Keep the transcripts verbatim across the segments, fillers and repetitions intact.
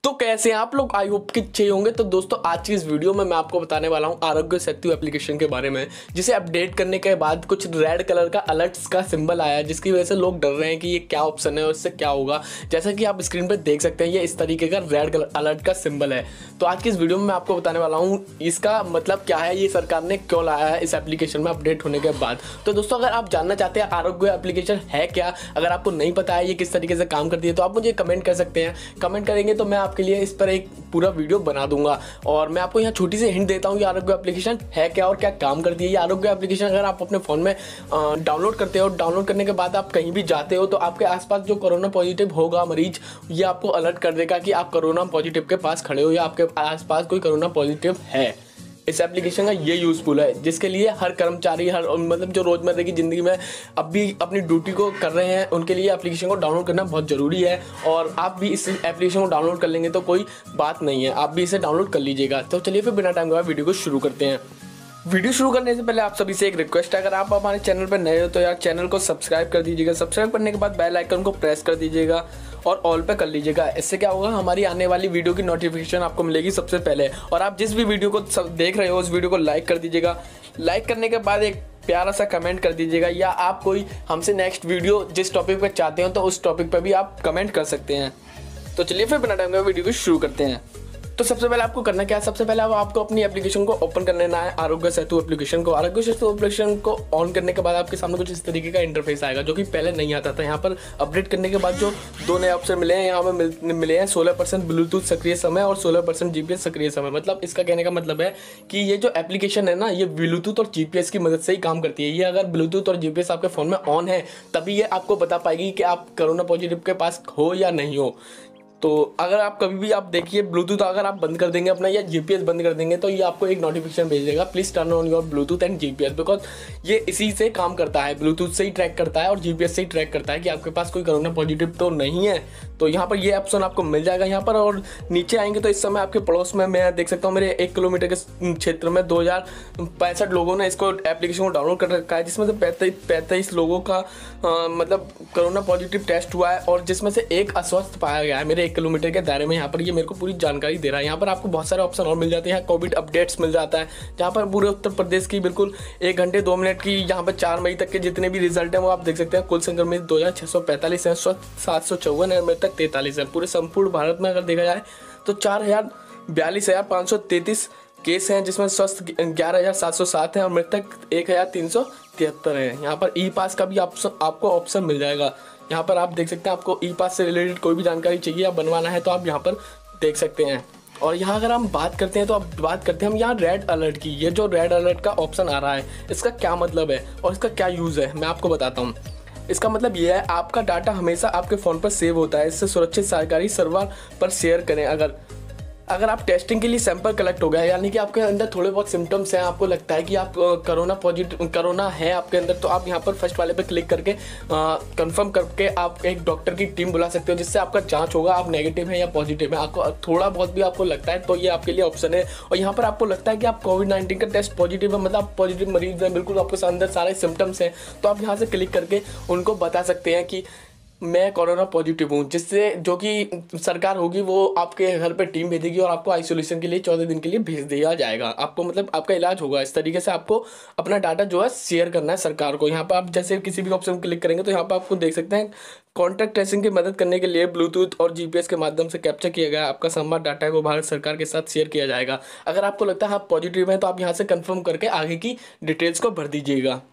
तो कैसे हैं आप लोग, आई होप कि अच्छे होंगे। तो दोस्तों आज की इस वीडियो में मैं आपको बताने वाला हूं आरोग्य सेतु एप्लीकेशन के बारे में, जिसे अपडेट करने के बाद कुछ रेड कलर का अलर्ट्स का सिंबल आया है, जिसकी वजह से लोग डर रहे हैं कि ये क्या ऑप्शन है और इससे क्या होगा। जैसा कि आप स्क्रीन पर देख सकते हैं, ये इस तरीके का रेड कलर अलर्ट का सिंबल है। तो आज की इस वीडियो में मैं आपको बताने वाला हूँ इसका मतलब क्या है, ये सरकार ने क्यों लाया है इस एप्लीकेशन में अपडेट होने के बाद। तो दोस्तों अगर आप जानना चाहते हैं आरोग्य एप्लीकेशन है क्या, अगर आपको नहीं पता है ये किस तरीके से काम करती है, तो आप मुझे कमेंट कर सकते हैं। कमेंट करेंगे तो मैं आपके लिए इस पर एक पूरा वीडियो बना दूंगा। और मैं आपको यहाँ छोटी सी हिंट देता हूँ ये आरोग्य एप्लीकेशन है क्या और क्या काम करती है। ये आरोग्य एप्लीकेशन अगर आप अपने फ़ोन में डाउनलोड करते हो, डाउनलोड करने के बाद आप कहीं भी जाते हो तो आपके आसपास जो कोरोना पॉजिटिव होगा मरीज, ये आपको अलर्ट कर देगा कि आप कोरोना पॉजिटिव के पास खड़े हो या आपके आसपास कोई कोरोना पॉजिटिव है। इस एप्लीकेशन का ये यूज़फुल है, जिसके लिए हर कर्मचारी, हर मतलब जो रोज़मर्रा की ज़िंदगी में अब भी अपनी ड्यूटी को कर रहे हैं, उनके लिए एप्लीकेशन को डाउनलोड करना बहुत ज़रूरी है। और आप भी इस एप्लीकेशन को डाउनलोड कर लेंगे तो कोई बात नहीं है, आप भी इसे डाउनलोड कर लीजिएगा। तो चलिए फिर बिना टाइम के बाद वीडियो को शुरू करते हैं। वीडियो शुरू करने से पहले आप सभी से एक रिक्वेस्ट है, अगर आप हमारे चैनल पर नए हो तो यार चैनल को सब्सक्राइब कर दीजिएगा। सब्सक्राइब करने के बाद बेल आइकन को प्रेस कर दीजिएगा और ऑल पे कर लीजिएगा। इससे क्या होगा, हमारी आने वाली वीडियो की नोटिफिकेशन आपको मिलेगी सबसे पहले। और आप जिस भी वीडियो को सब देख रहे हो उस वीडियो को लाइक कर दीजिएगा। लाइक करने के बाद एक प्यारा सा कमेंट कर दीजिएगा, या आप कोई हमसे नेक्स्ट वीडियो जिस टॉपिक पर चाहते हो तो उस टॉपिक पर भी आप कमेंट कर सकते हैं। तो चलिए फिर बिना टाइम के वीडियो को शुरू करते हैं। तो सबसे पहले आपको करना क्या है, सबसे पहले आप आपको अपनी एप्लीकेशन को ओपन कर लेना है, आरोग्य सेतु एप्लीकेशन को। आरोग्य सेतु एप्लीकेशन को ऑन करने के बाद आपके सामने कुछ इस तरीके का इंटरफेस आएगा, जो कि पहले नहीं आता था। यहाँ पर अपडेट करने के बाद जो दो नए ऑप्शन मिले हैं, यहाँ पर मिले हैं सोलह परसेंट ब्लूटूथ सक्रिय समय और सोलह परसेंट जीपीएस सक्रिय समय। मतलब इसका कहने का मतलब है कि ये जो एप्लीकेशन है ना, ये ब्लूटूथ और जीपीएस की मदद से ही काम करती है। ये अगर ब्लूटूथ और जीपीएस आपके फ़ोन में ऑन है तभी ये आपको बता पाएगी कि आप कोरोना पॉजिटिव के पास हो या नहीं हो। तो अगर आप कभी भी आप देखिए ब्लूटूथ अगर आप बंद कर देंगे अपना या जीपीएस बंद कर देंगे तो ये आपको एक नोटिफिकेशन भेज देगा, please turn on your Bluetooth and GPS, because ये इसी से काम करता है, ब्लूटूथ से ही ट्रैक करता है और जीपीएस से ही ट्रैक करता है कि आपके पास कोई कोरोना पॉजिटिव तो नहीं है। तो यहाँ पर ये ऑप्शन आपको मिल जाएगा यहाँ पर। और नीचे आएंगे तो इस समय आपके पड़ोस में मैं देख सकता हूँ मेरे एक किलोमीटर के क्षेत्र में दो हज़ार पैंसठ लोगों ने इसको एप्लीकेशन को डाउनलोड कर रखा है, जिसमें से पैंतीस पैंतीस लोगों का आ, मतलब कोरोना पॉजिटिव टेस्ट हुआ है और जिसमें से एक अस्वस्थ पाया गया है मेरे एक किलोमीटर के दायरे में। यहाँ पर ये मेरे को पूरी जानकारी दे रहा है। यहाँ पर आपको बहुत सारे ऑप्शन और मिल जाते हैं। यहाँ कोविड अपडेट्स मिल जाता है, जहाँ पर पूरे उत्तर प्रदेश की बिल्कुल एक घंटे दो मिनट की, यहाँ पर चार मई तक के जितने भी रिजल्ट हैं वो आप देख सकते हैं। कुल संक्रमित दो हज़ार छः सौ पैंतालीस है, स्वस्थ सात सौ चौवन है, मृतक तैंतालीस है। पूरे संपूर्ण भारत में अगर देखा जाए तो चार हजार बयालीस हजार पाँच सौ तैंतीस केस हैं, जिसमें स्वस्थ ग्यारह हजार सात सौ सात है और मृतक एक हजार तीन सौ तिहत्तर है। यहाँ पर ई पास का भी ऑप्शन आपको ऑप्शन मिल जाएगा। यहाँ पर आप देख सकते हैं, आपको ई पास से रिलेटेड कोई भी जानकारी चाहिए या बनवाना है तो आप यहाँ पर देख सकते हैं। और यहाँ अगर हम बात करते हैं तो अब बात करते हैं हम यहाँ रेड अलर्ट की। ये जो रेड अलर्ट का ऑप्शन आ रहा है, इसका क्या मतलब है और इसका क्या यूज़ है, मैं आपको बताता हूँ। इसका मतलब ये है, आपका डाटा हमेशा आपके फ़ोन पर सेव होता है। इससे सुरक्षित जानकारी सर्वर पर शेयर करें। अगर अगर आप टेस्टिंग के लिए सैंपल कलेक्ट हो गया, यानी कि आपके अंदर थोड़े बहुत सिम्टम्स हैं, आपको लगता है कि आप कोरोना पॉजिटिव कोरोना है आपके अंदर, तो आप यहाँ पर फर्स्ट वाले पे क्लिक करके कंफर्म करके आप एक डॉक्टर की टीम बुला सकते हो, जिससे आपका जांच होगा आप नेगेटिव है या पॉजिटिव है। आपको थोड़ा बहुत भी आपको लगता है तो ये आपके लिए ऑप्शन है। और यहाँ पर आपको लगता है कि आप कोविड नाइन्टीन का टेस्ट पॉजिटिव है, मतलब आप पॉजिटिव मरीज हैं, बिल्कुल आपके अंदर सारे सिम्टम्स हैं, तो आप यहाँ से क्लिक करके उनको बता सकते हैं कि मैं कोरोना पॉजिटिव हूँ, जिससे जो कि सरकार होगी वो आपके घर पे टीम भेजेगी और आपको आइसोलेशन के लिए चौदह दिन के लिए भेज दिया जाएगा। आपको मतलब आपका इलाज होगा। इस तरीके से आपको अपना डाटा जो है शेयर करना है सरकार को। यहाँ पर आप जैसे किसी भी ऑप्शन क्लिक करेंगे तो यहाँ पर आपको देख सकते हैं कॉन्टैक्ट ट्रेसिंग की मदद करने के लिए ब्लूटूथ और जीपीएस के माध्यम से कैप्चर किया गया आपका संबंध डाटा को भारत सरकार के साथ शेयर किया जाएगा। अगर आपको लगता है आप पॉजिटिव हैं तो आप यहाँ से कन्फर्म करके आगे की डिटेल्स को भर दीजिएगा।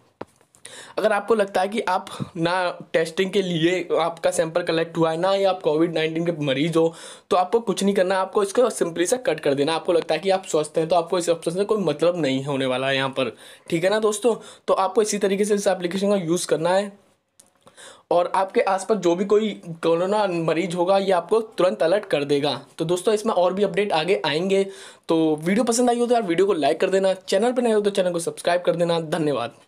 अगर आपको लगता है कि आप ना टेस्टिंग के लिए आपका सैंपल कलेक्ट हुआ है, ना या आप कोविड नाइन्टीन के मरीज हो, तो आपको कुछ नहीं करना, आपको इसको सिंपली से कट कर देना। आपको लगता है कि आप स्वस्थ हैं तो आपको इस ऑप्शन से कोई मतलब नहीं होने वाला है यहाँ पर, ठीक है ना दोस्तों। तो आपको इसी तरीके से इस एप्लीकेशन का यूज़ करना है और आपके आसपास जो भी कोई कोरोना मरीज होगा ये आपको तुरंत अलर्ट कर देगा। तो दोस्तों इसमें और भी अपडेट आगे आएंगे। तो वीडियो पसंद आई हो तो यार वीडियो को लाइक कर देना, चैनल पर नए हो तो चैनल को सब्सक्राइब कर देना। धन्यवाद।